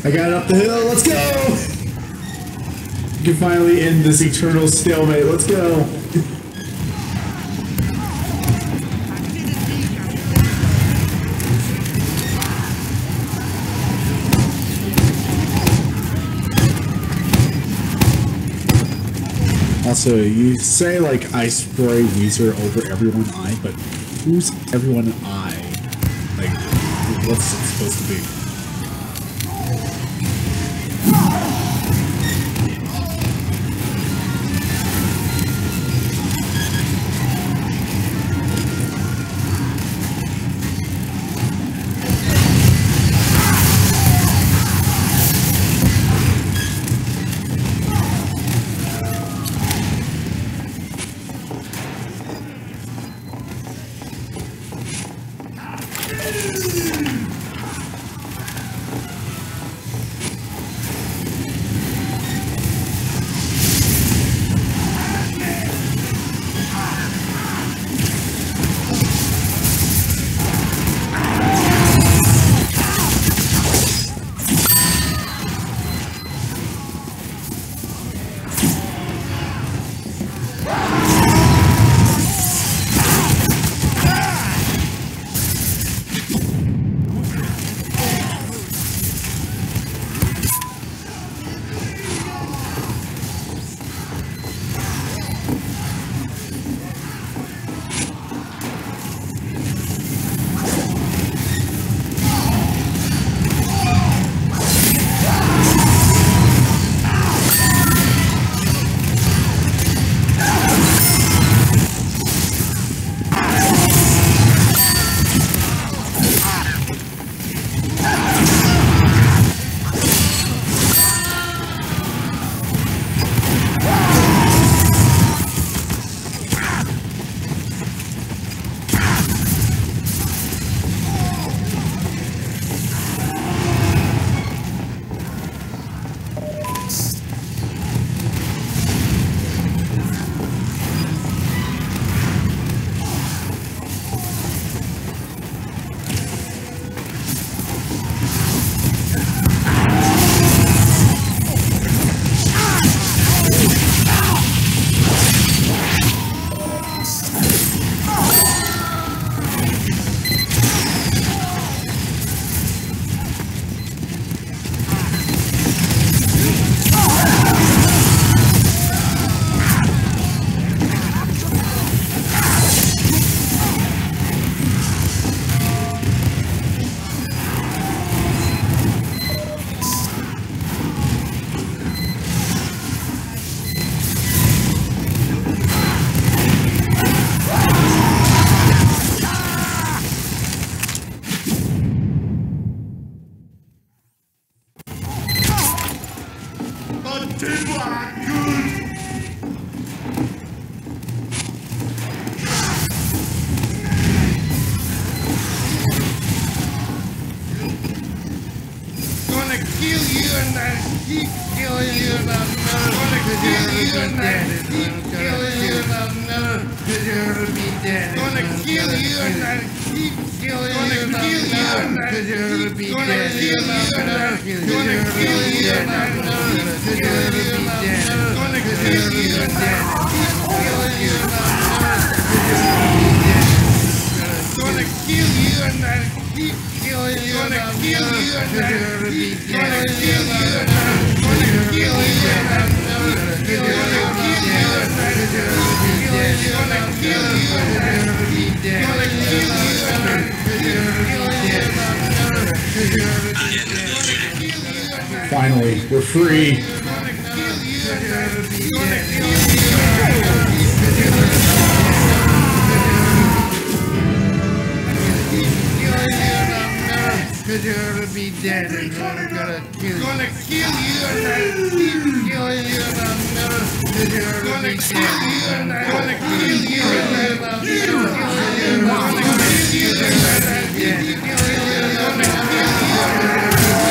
I got it up the hill. Let's go. We can finally end this eternal stalemate. Let's go. Also, you say like I spray Weezer over everyone I, but who's everyone I? Like, what's it supposed to be? Finally, we're free. Cause you're gonna be dead and I'm gonna kill you. Gonna kill you and I'll keep killing you and I'll never. Cause you're gonna be dead and I'm gonna kill you and I'll keep killing you and I'll kill you and I'll keep killing you and I'll kill you and I'll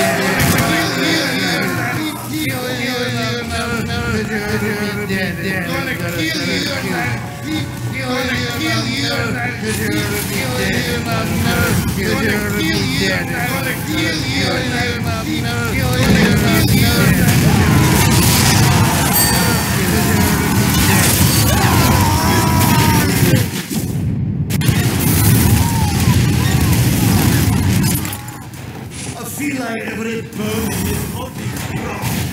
keep killing you and I'll never. Cause you're gonna be dead and I'm gonna kill you and I'll keep killing you. I feel like every bone in this body is wrong.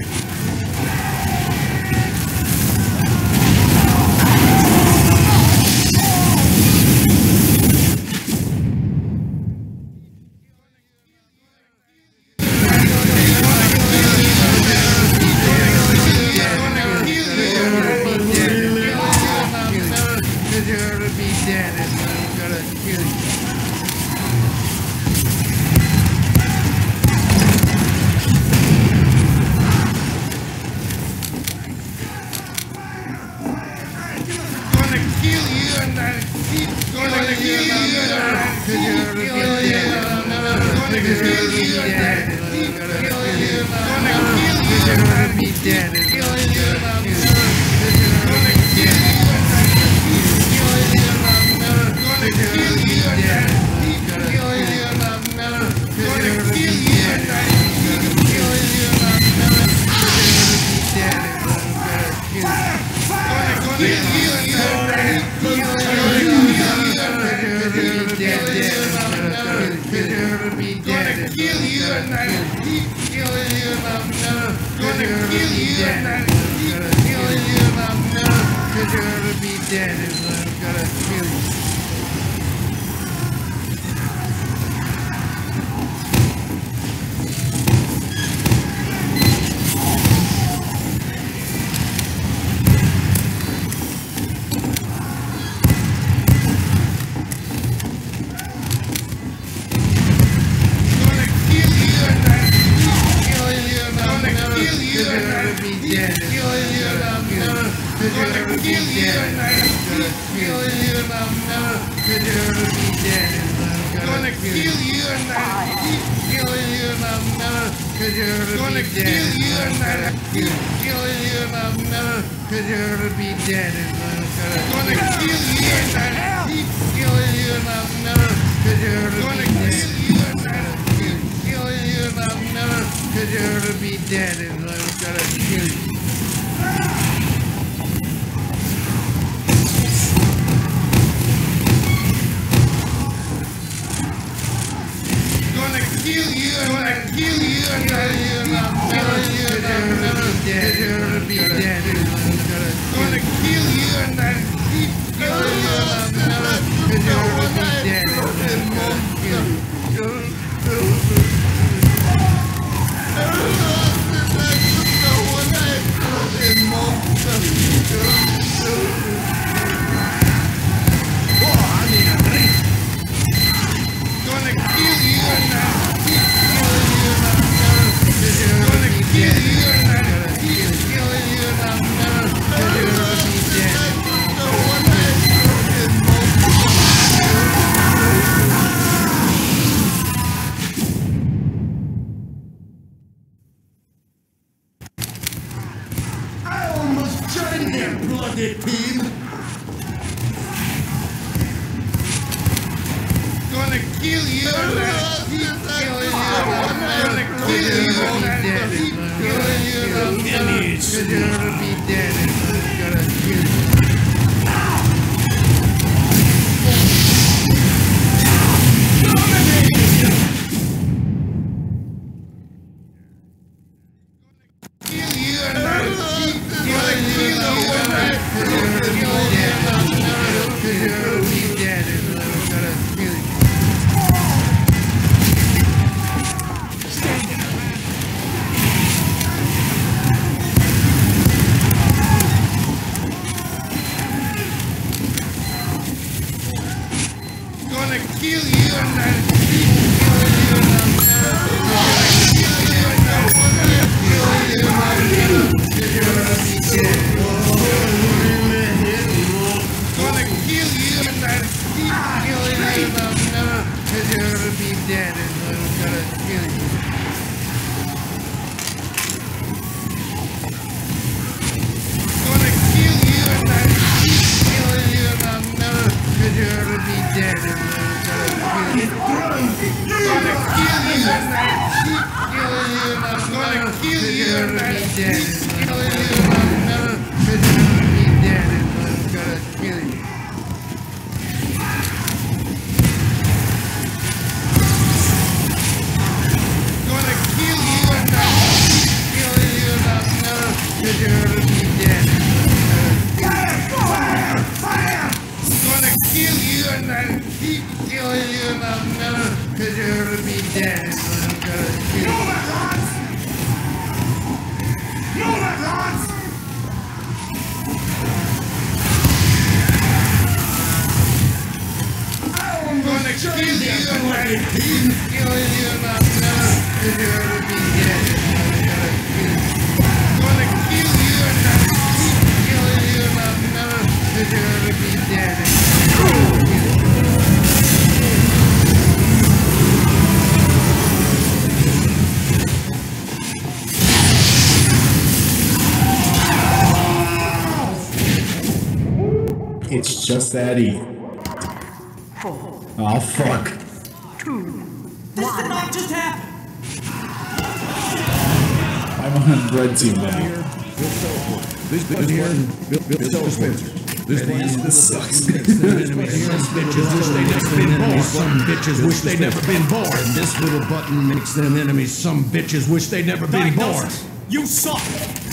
gonna be dead and I'm gonna kill you. Gonna kill you and I keep killing you and I'm gonna kill you and I keep killing you and I'm never gonna be dead and I'm gonna kill you. Gonna kill you and I keep killing you and I'm never gonna be dead and I'm gonna kill you and I keep killing you and I'm never gonna be dead and I'm gonna kill you. No weapons! I'm gonna kill you and I keep killing you and I'm never gonna be dead and I'm gonna kill you. Gonna kill you and I keep killing you and I'm never gonna be dead and I'm gonna kill you. It's just that easy. Oh fuck. This did not just happen. I'm on red team now. This button here, build dispensers. This sucks. Some bitches wish they never been born. This little button makes them enemies. Some bitches wish they never been born. You suck.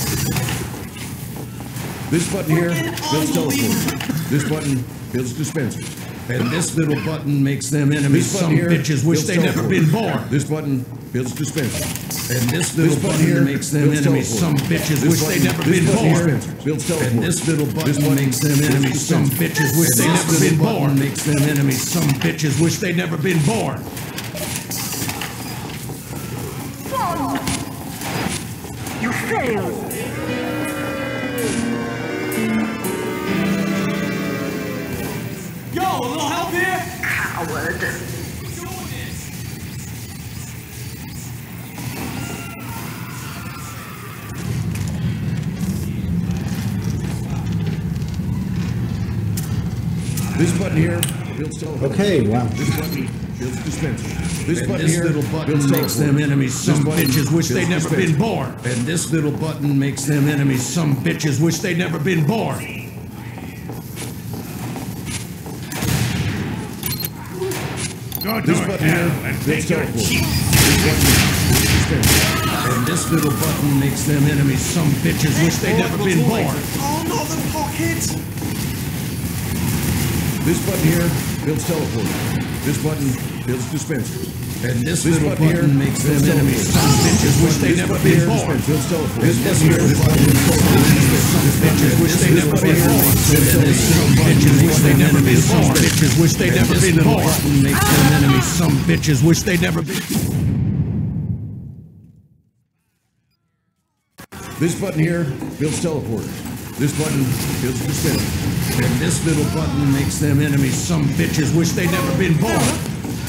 This button here builds teleporters. This button builds dispensers. And this little button makes them enemies. Some bitches wish they never been born. This button builds dispensers. And this little button here makes them enemies. Some bitches wish they never been born. And this little button makes them enemies. Some bitches wish they never been born. Makes them enemies. Some bitches wish they never been born. You failed. Yo, a little help here? Coward. This button here builds teleporters. Okay, wow. This button builds dispensers. This button here little button makes them enemies. Some bitches wish they never been born. And this little button makes them enemies. Some bitches wish they never been born. This button here builds teleporters. This button builds dispensers. And this little button makes them enemies. Some bitches wish they never been born. Oh no, the pockets! This button here builds teleporters. This button builds dispensers. And this little button makes them enemies. Some bitches wish they never been born. Builds teleporters. This button here builds teleporters. Some bitches wish they never been born. Some bitches wish they never been born. Bitches wish they never been born. Makes them enemies. Some bitches wish they never been. This button here builds teleporters. This button builds dispensers. And this little button makes them enemies. Some bitches wish they never been born.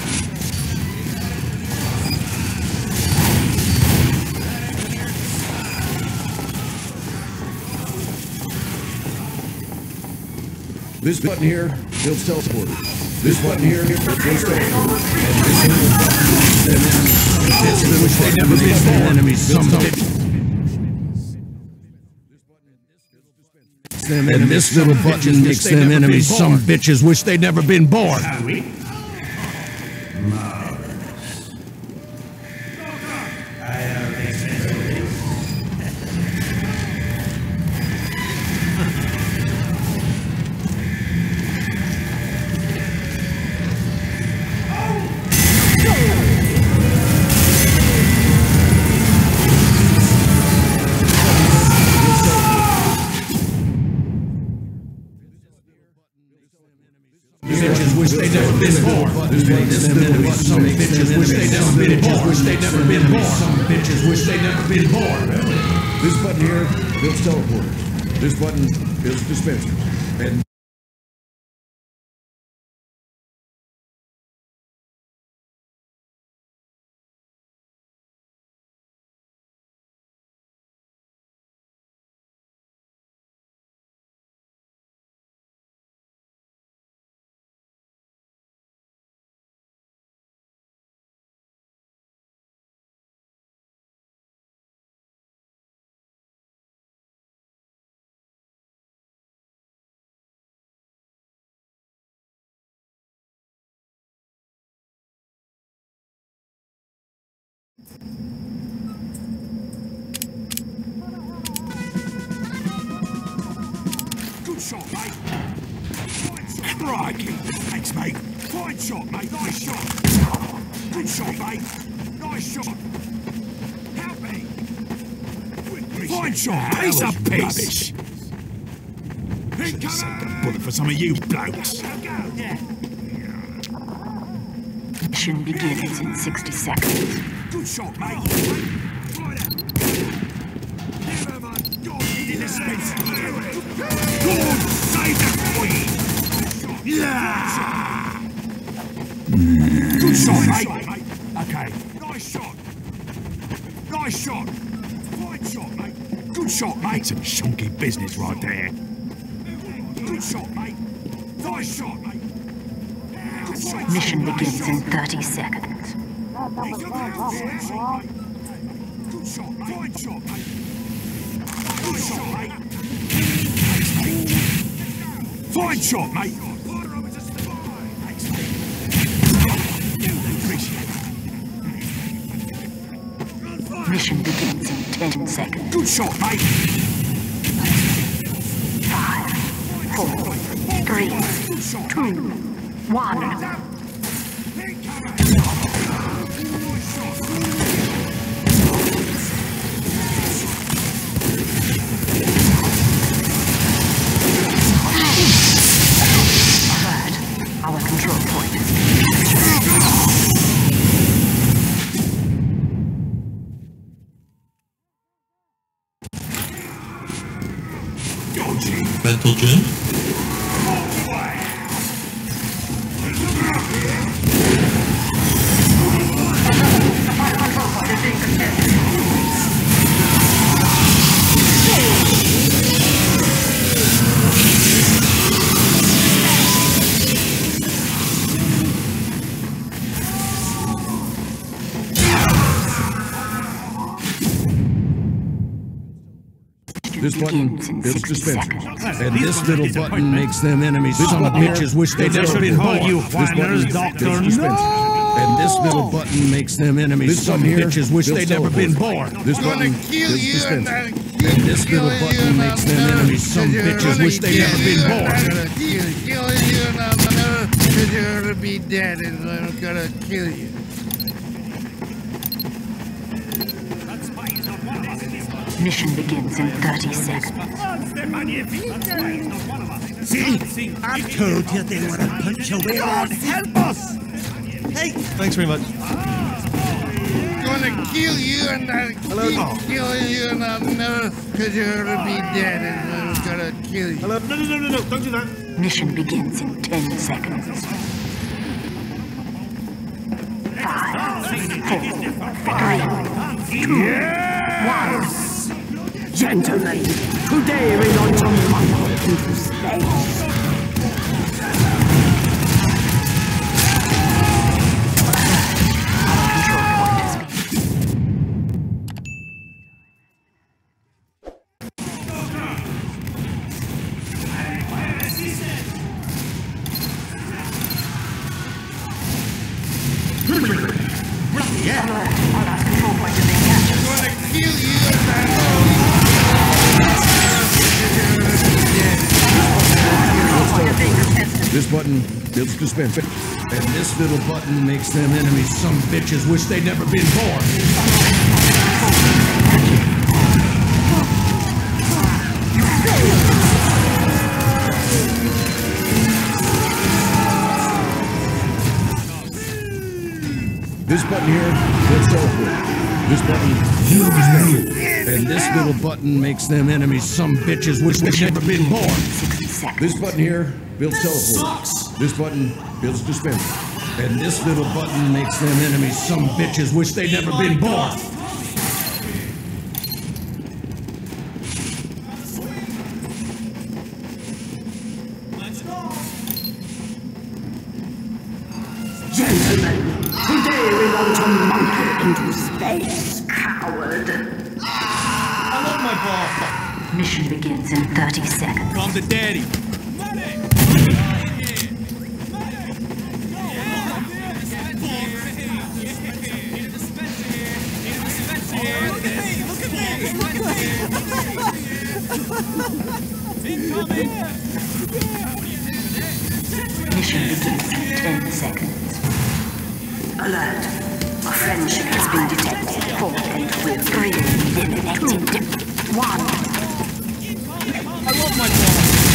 This button here builds teleporters. This button here builds teleporters. And this little button makes them enemies. This wish they never been born. Enemies. Some bitches. And this little button makes them enemies. Some bitches wish they'd never been born. Bitches wish they'd never been born. This makes them enemies. Some bitches wish they'd never been born. Wish they'd never been born. Some bitches wish they'd never been born. This button here builds teleporters. This button builds dispensers. And Good shot, mate. Crikey. Thanks, mate. Fine shot, mate. Nice shot. Good shot, mate. Nice shot. Help me. Fine shot. Piece of piss. Should have saved a bullet for some of you blokes. Mission begins in 60 seconds. Good shot, mate. Good, save that queen. Yeah. Good shot, mate. Okay. Nice shot. Nice shot. Fine shot, mate. Good shot, mate. Some shonky business right there. Good shot, mate. Nice shot, mate. Good shot. Mission begins in 30 seconds. Good shot, mate. Fine shot, mate. Good shot, mate. Fine shot, mate. Mission begins in 10 seconds. Good shot, mate. 5, 4, 3, 2, 1. Our control point is Battle Gen. This button builds dispensers, and this little button makes them enemies. Some bitches wish they never been born. This button builds dispensers, and this little button makes them enemies. Some bitches wish they never been born. This button builds dispensers, and this little button makes them enemies. Some bitches wish they never been born. I'm gonna kill you, and I'm gonna be dead, and I'm gonna kill you. Mission begins in 30 seconds. See? I've told you they want to punch away. God, help us! Hey! Thanks very much. Gonna kill you, and I'll keep killing you, and I'll never, because you're gonna be dead, and I'm gonna kill you. Hello? No, don't do that. Mission begins in 10 seconds. 5, 4, 3, 2, 1. Gentlemen, today we launch a monster into space. This button builds dispensers, and this little button makes them enemies. Some bitches wish they'd never been born. This button here builds teleport. This button builds dispensers, and this little button makes them enemies. Some bitches wish they'd never been born. This button here builds teleport. This button builds dispensers, and this little button makes them enemies. Some bitches wish they'd never been born. Gentlemen, today we launch a monkey into space, coward. I love my ball. Mission begins in 30 seconds. Come to daddy. Mission begins in 10 seconds. Alert. A friendship has been detected. 4 and 3 eliminated. 1. I love my ball.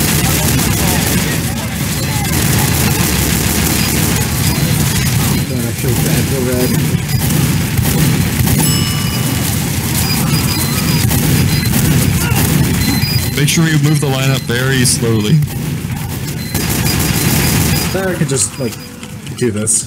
Not actually bad for red. Make sure you move the lineup very slowly. There, I could just, like, do this.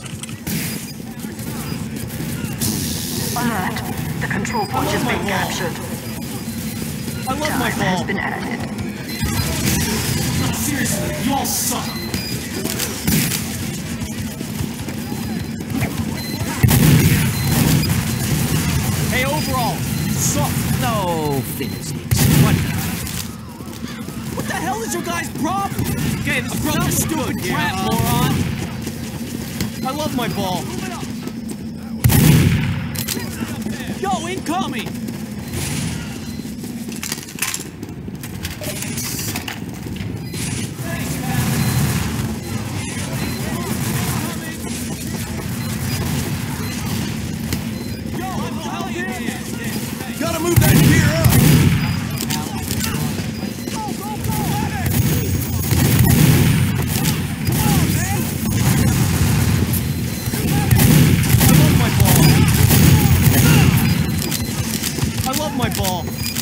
Alert. The control point has been captured. I love my Time ball. has been added. Seriously, you all suck. Hey, overall, suck. No physics. What the hell is your guys' problem? Okay, this is some stupid crap, moron. I love my ball. Yo, incoming! Gotta move that gear up! I love my ball.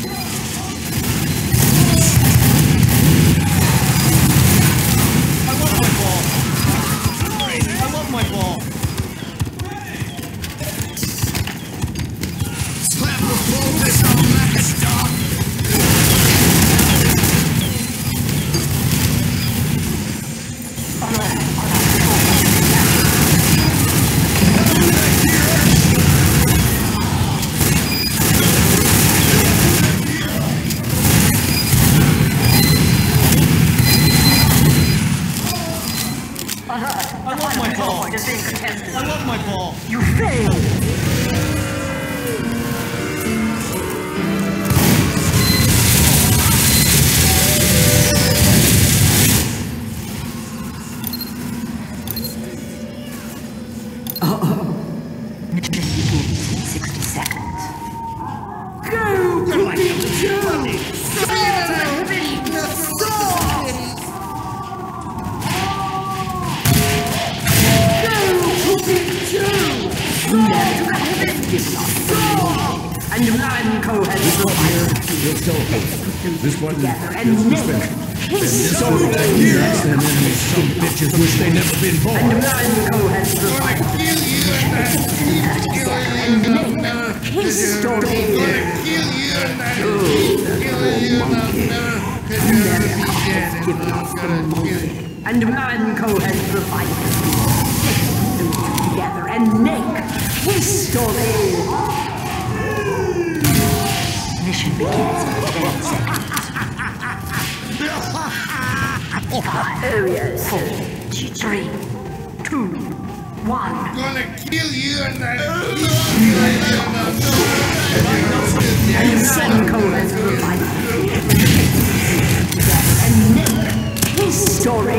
I love my ball. I love my ball. Slap the floor, this on like a stop! I love my ball. I love my ball. You failed. Mission begins in 60 seconds. Go, and Blanco has survived. This button And is Nick, suspended. his Some story. back here, them enemies, some bitches wish they never been born. And Blanco has survived. And Nick, his story. America has given us the moment. And Blanco has survived. Six together. And Nick, his story. Mission begins in 10 seconds. 5, 4, 3, 2, 1. Gonna kill you and And Blanco has survived. And Nick, his story.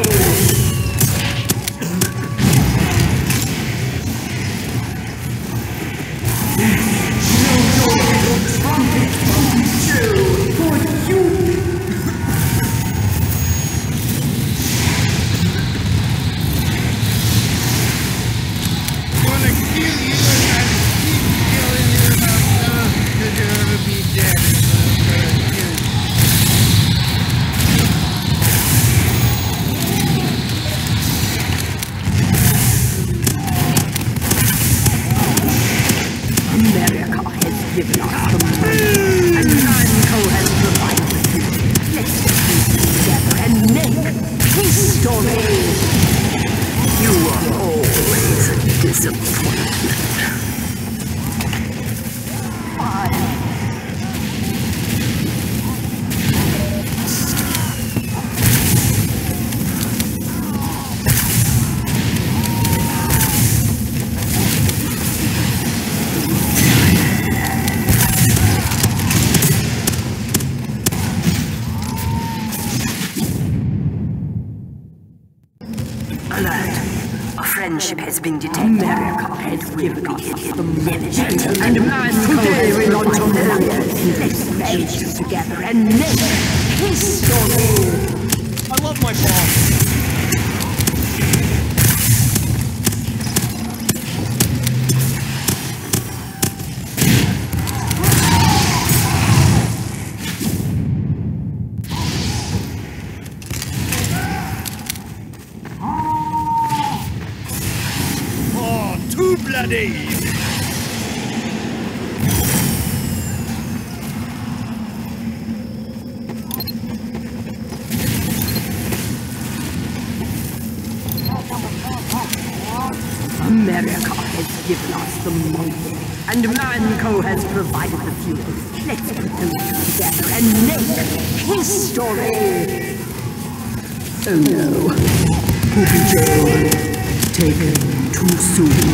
America has given us the money, and Blanco has provided. Let's get together and make his story. You are always a disappointment. 5. been detected. America has given us the minute, and mankind has provided the warriors. Let's merge together and make history. I love my ball. Too bloody! America has given us the money, and Manco has provided the fuel. Let's put those two together and make history! Oh no. Poopy Joe. Taken too soon.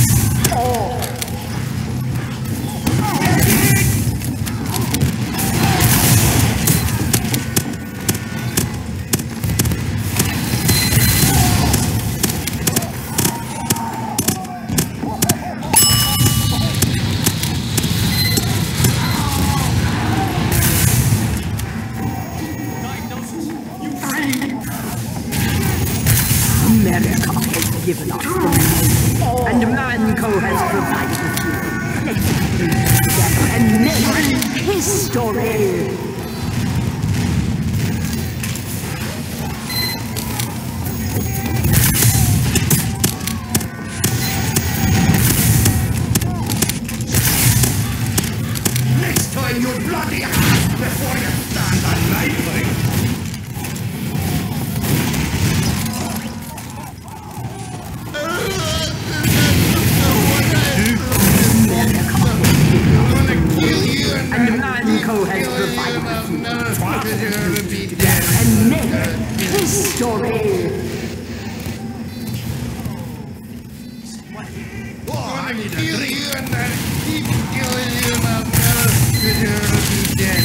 America has given us the money, and Manco has provided the fuel. Let's put those together and make history! Next time you bloody ass before you stand on lightly! And Manco has provided the fuel. And make history! Oh, I need a drink! And then keep killing you about metal, because you're gonna be dead.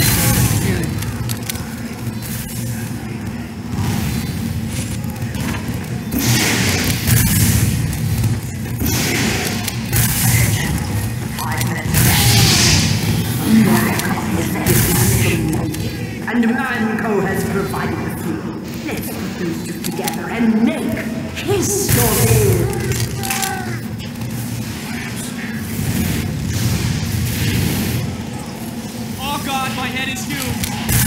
And Manco has provided the fuel. Let's put those two together and make history! Oh god, my head is huge.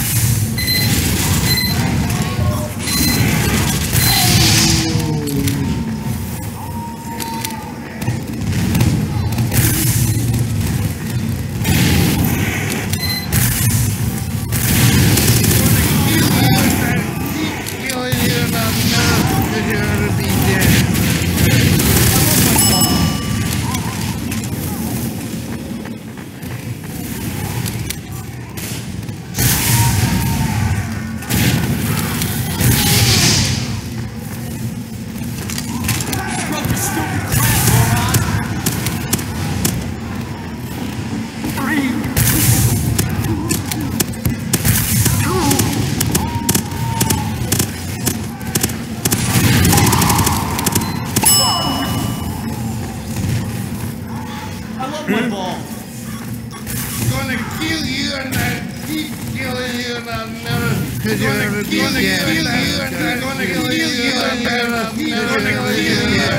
my ball. Gonna kill you and then keep killing you and I'll never. Cause you're gonna kill you and then gonna kill you and then I'll never kill you and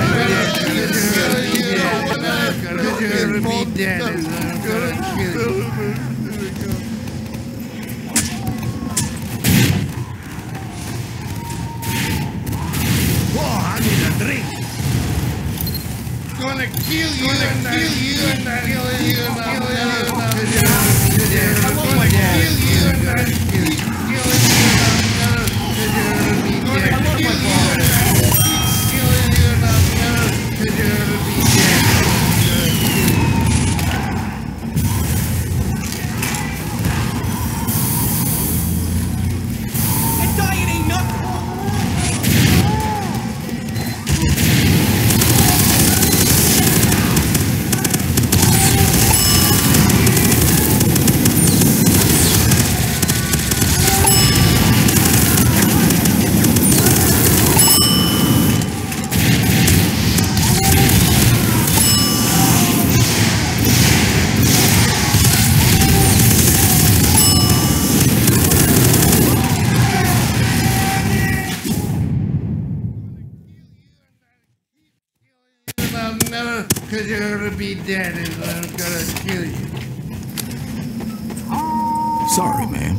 then cause you're gonna be dead and I'm gonna kill you. Whoa, I need a drink. Gonna kill you and kill you and then kill you and kill you and I'm gonna kill you and then kill you and no, because you're gonna be dead and I'm gonna kill you. Sorry, man.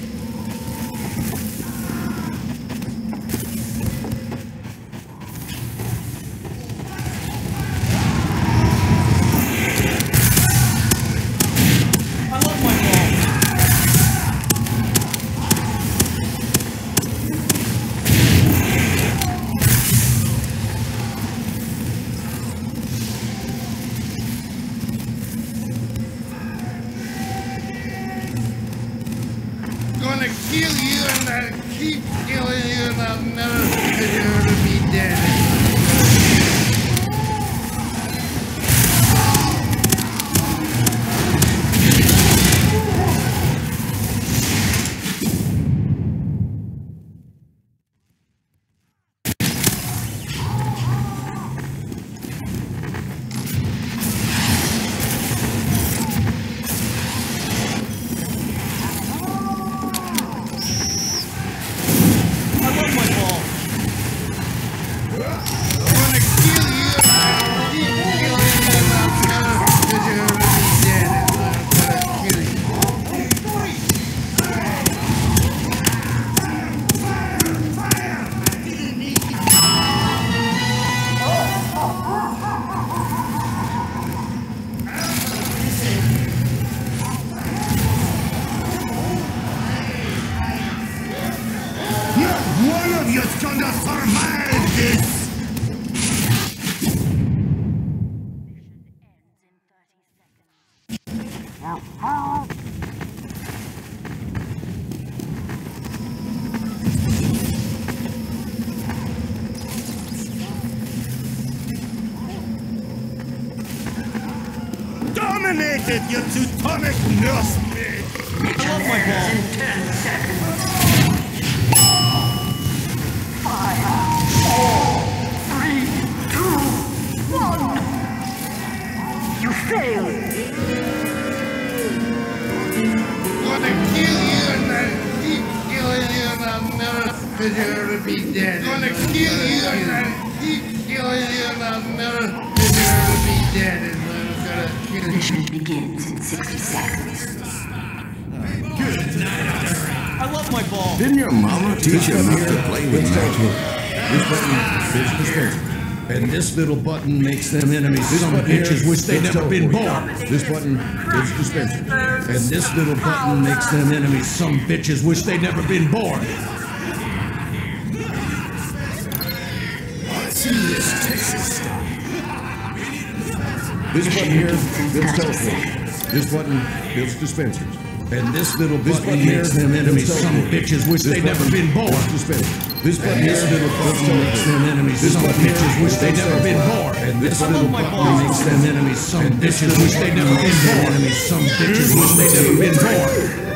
Gonna kill you and I'll keep killing you and I'll never, because you're gonna be dead. You're gonna survive this! Dominated, you Teutonic nursemaid! I love my ball. In 10 seconds. 5, 4, 3, 2, 1. You failed. Gonna kill you and I'll keep killing you and I'll never, because you're gonna be dead. Gonna kill you and I'll keep killing you and I'll never, because you're gonna be dead and I'm gonna kill you. Mission begins in 60 seconds. I love my ball. Didn't your mama teach you not to play with magic? This button is dispenser. And this little button makes them enemies. Some bitches wish they'd never been born. This button is dispenser. And this little button makes them enemies. Some bitches wish they'd never been born. This button here builds teleporters. This button builds dispensers. And this little button makes them enemies. Some bitches wish they'd never been born. This button here makes them enemies. Some bitches wish they'd never been born. And this little button makes them enemies. Some bitches wish they'd never been born. Some bitches wish they'd never been born.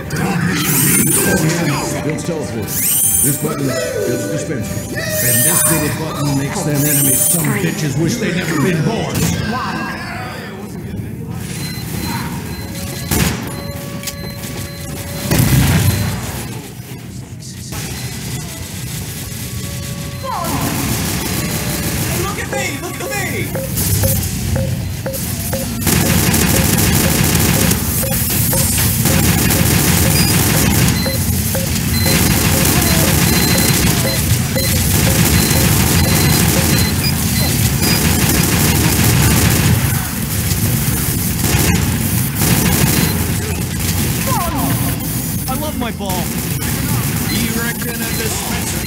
Builds teleporters. This button builds dispensers. And this little button makes them enemies. Some bitches wish they'd never been born. My ball. You reckon a dispenser?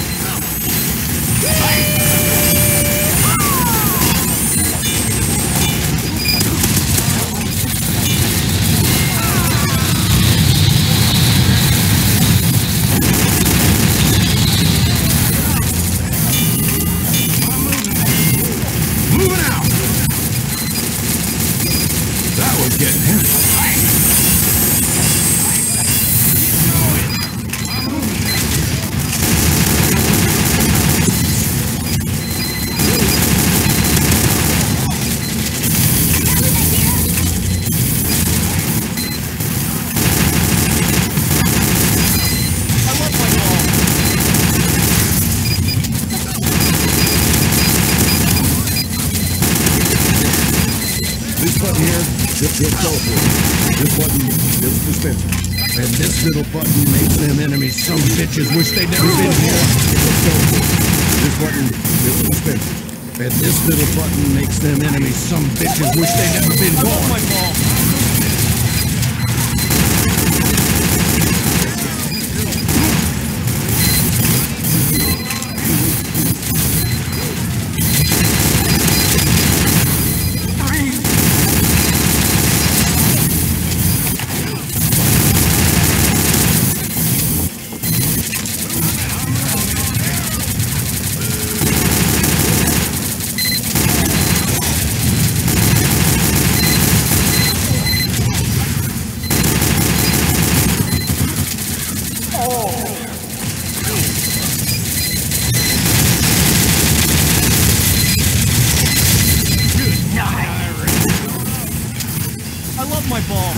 Moving out. That was getting heavy. button here builds teleport. This button builds dispenser. And this little button makes them enemies some bitches wish they'd never been here. This button builds dispenser. And this little button makes them enemies some bitches wish they'd never been born. I love my ball. My ball.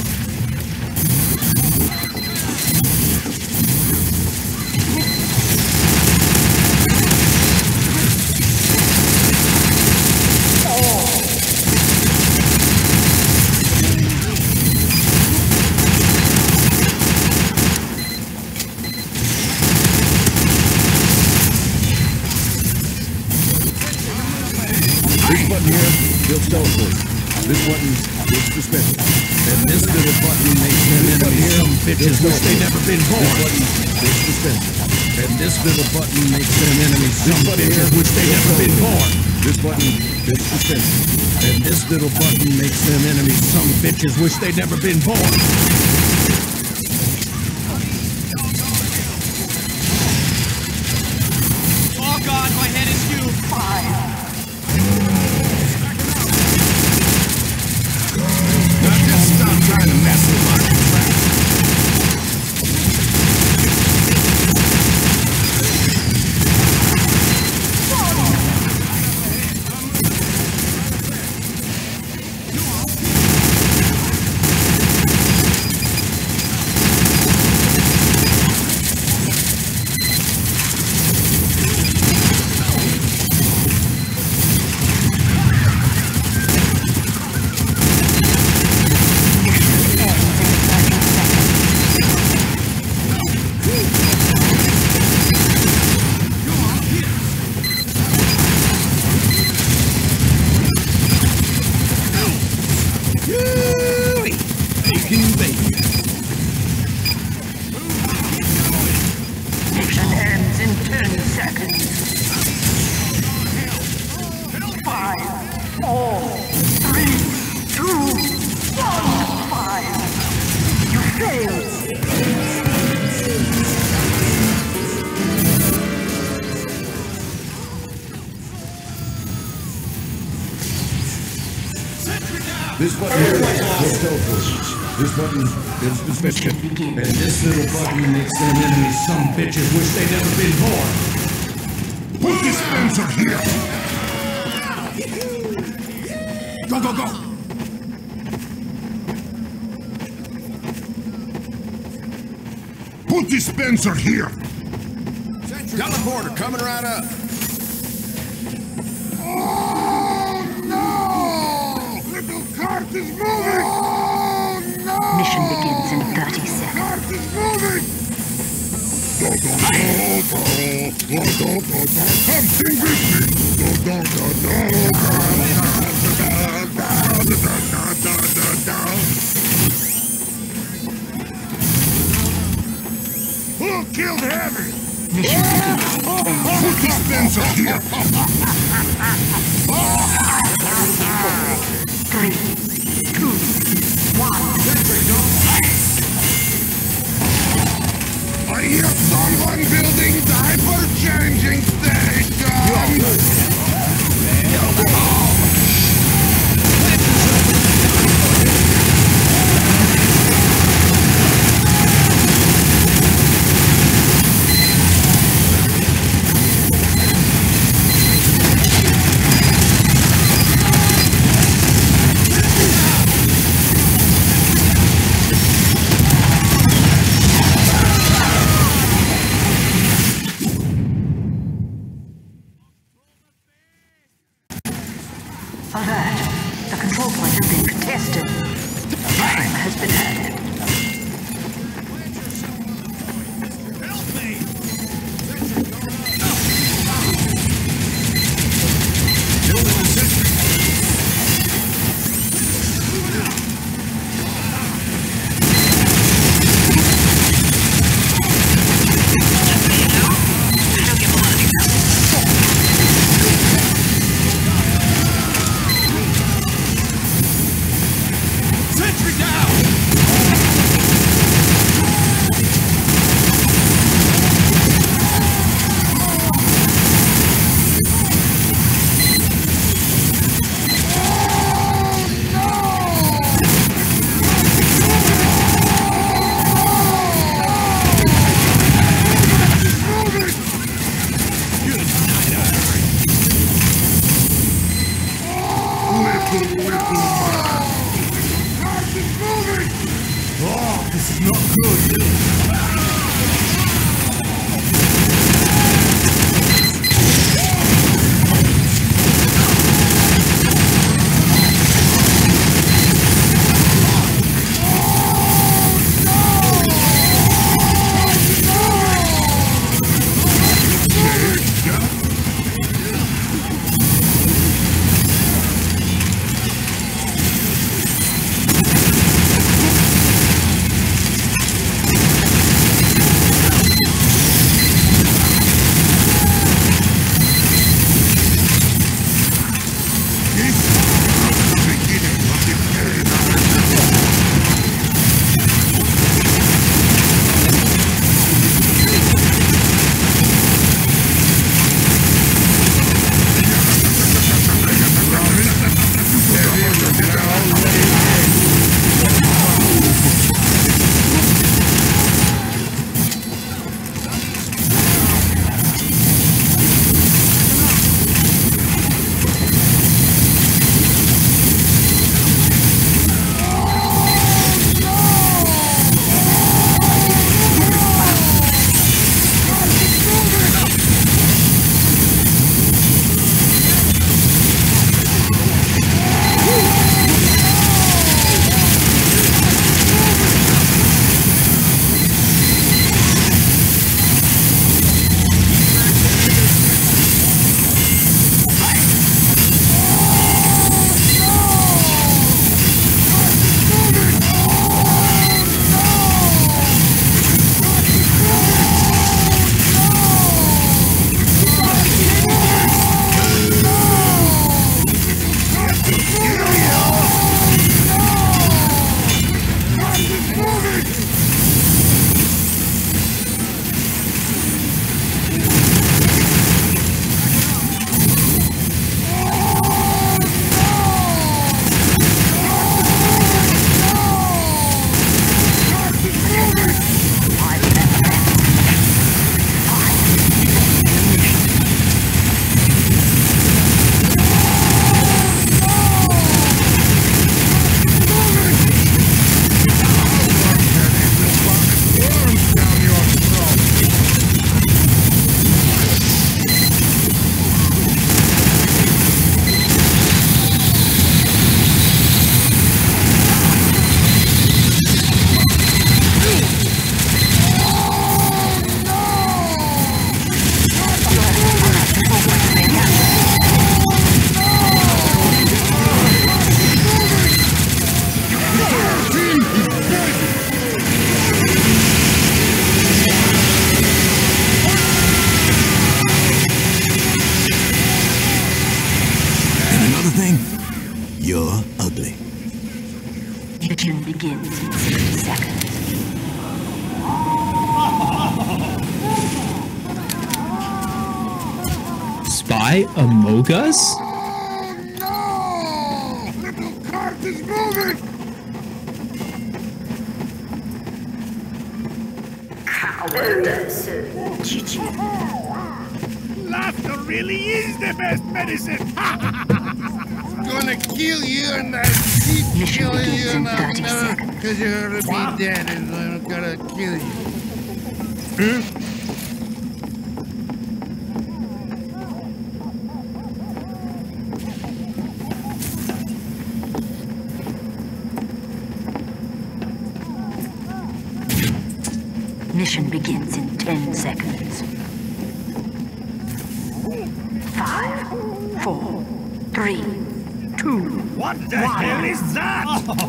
This button here builds teleport. This button builds dispenser. And this little button makes them enemies some bitches wish they'd never been born. This button builds dispenser. And this little button makes them enemies some bitches wish they'd never been born. This button builds dispenser. And this little button makes them enemies some bitches wish they'd never been born. Oh God, my head is huge. Now just stop trying to mess with my contract. Mission ends in 10 seconds. 5, 4, 3, 2, 1, fire. You failed. This button here builds teleport. This button builds dispenser. And this little button makes them enemies some bitches wish they'd never been born. Put dispenser here! Go, go, go! Put dispenser here! Teleporter coming right up. Oh, no! Little cart is moving! Oh, no! Mission begins in 30 seconds. Cart is moving! Something with me! Who killed Heavy? Mission Put dispenser here! 3, 2, 1. I hear someone building diaper-changing station! Alert. The control point has been contained. Tested. Time has been added. You're ugly. Mission begins in 60 seconds. Spy among us? Oh no! Little cart is moving! Cowardice. Laughter really is the best medicine! Gonna kill you and I keep killing you and I'll never, cause you're gonna be dead and I'm gonna kill you. Ignition begins in 10 seconds. 5, 4, 3, 2, What the hell is that?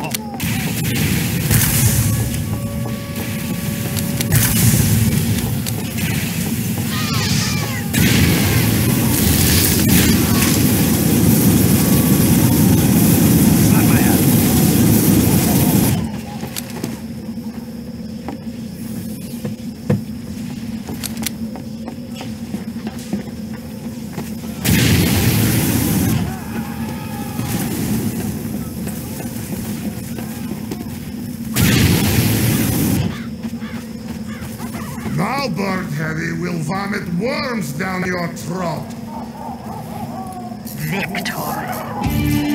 Now, Bird Heavy will vomit worms down your throat. victory.